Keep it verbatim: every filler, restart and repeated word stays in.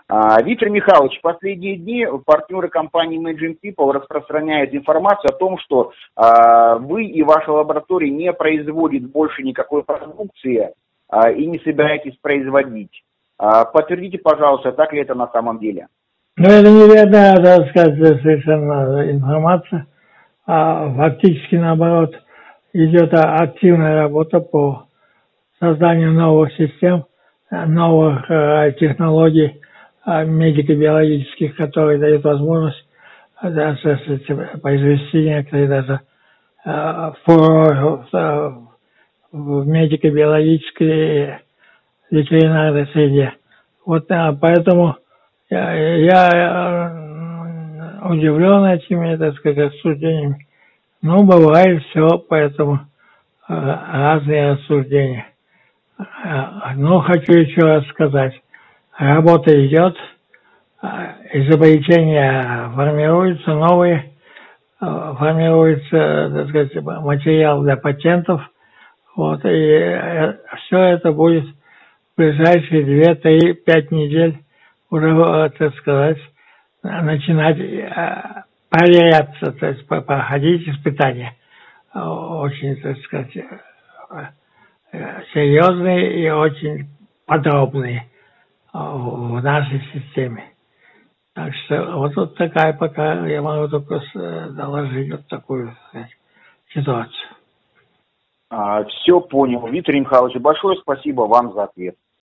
А, Виктор Михайлович, в последние дни партнеры компании Imagine People распространяют информацию о том, что а, вы и ваша лаборатория не производит больше никакой продукции а, и не собираетесь производить. А, подтвердите, пожалуйста, так ли это на самом деле? Ну, это неверная, так сказать, совершенно информация. А фактически, наоборот, идет активная работа по созданию новых систем, новых э, технологий э, медико-биологических, которые дают возможность э, да, произвести некоторые даже э, фурор э, в медико-биологической ветеринарной среде. Вот э, поэтому я, я э, удивлен этими, так сказать, рассуждениями. Ну, бывает все, поэтому э, разные рассуждения. Но хочу еще раз сказать, работа идет, изобретения формируются, новые, формируется, так сказать, материал для патентов, вот, и все это будет в ближайшие две, три, пять недель уже, так сказать, начинать проверяться, то есть проходить испытания. Очень, так сказать, серьезные и очень подробные в нашей системе. Так что вот, вот такая пока я могу только доложить вот такую, сказать, ситуацию. А, все понял. Виктор Михайлович, большое спасибо вам за ответ.